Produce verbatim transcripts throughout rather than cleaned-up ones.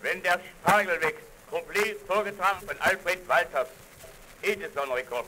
Wenn der Spargel wächst, komplett vorgetragen von Alfred Walters. Edison-Rekord.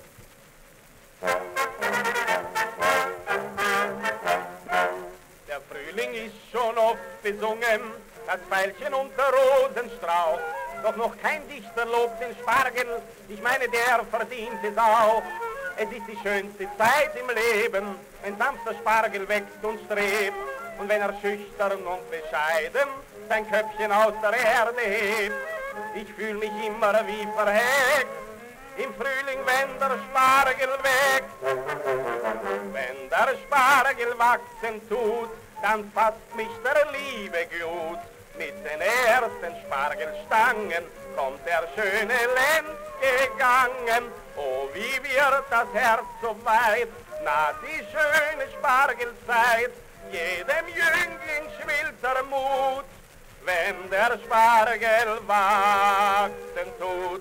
Der Frühling ist schon oft besungen, das Veilchen und der Rosenstrauch. Doch noch kein Dichter lobt den Spargel, ich meine, der verdient es auch. Es ist die schönste Zeit im Leben, wenn sanfter Spargel wächst und strebt. Und wenn er schüchtern und bescheiden sein Köpfchen aus der Erde hebt. Ich fühl mich immer wie verhext im Frühling, wenn der Spargel wächst. Wenn der Spargel wachsen tut, dann fasst mich der liebe Glut. Mit den ersten Spargelstangen kommt der schöne Lenz gegangen. Oh, wie wird das Herz so weit, na die schöne Spargelzeit. Jedem Jüngling schwillt der Mut, wenn der Spargel wachsen tut.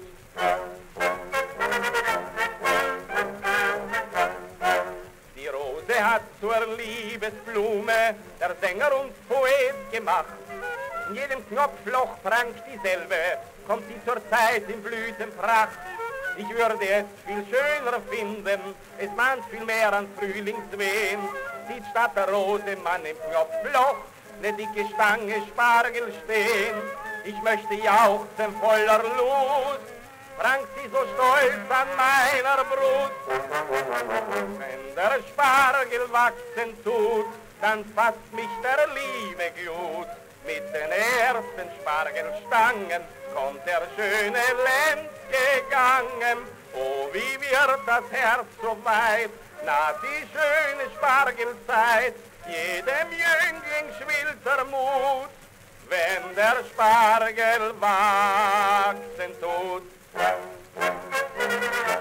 Die Rose hat zur Liebesblume der Sänger und Poet gemacht. In jedem Knopfloch prangt dieselbe, kommt sie zur Zeit in Blütenpracht. Ich würde es viel schöner finden, es mahnt viel mehr an Frühlingswehen. Sieht statt der Rose man im Knopfloch ne dicke Stange Spargel stehen. Ich möchte jauchzen voller Lust, prangt sie so stolz an meiner Brust. Wenn der Spargel wachsen tut, dann fasst mich der liebe Glut. Mit den ersten Spargelstangen kommt der schöne Lenz gegangen. Oh, wie wird das Herz so weit, na die schöne Spargelzeit. Jedem Jüngling schwillt der Mut, wenn der Spargel wachsen tut.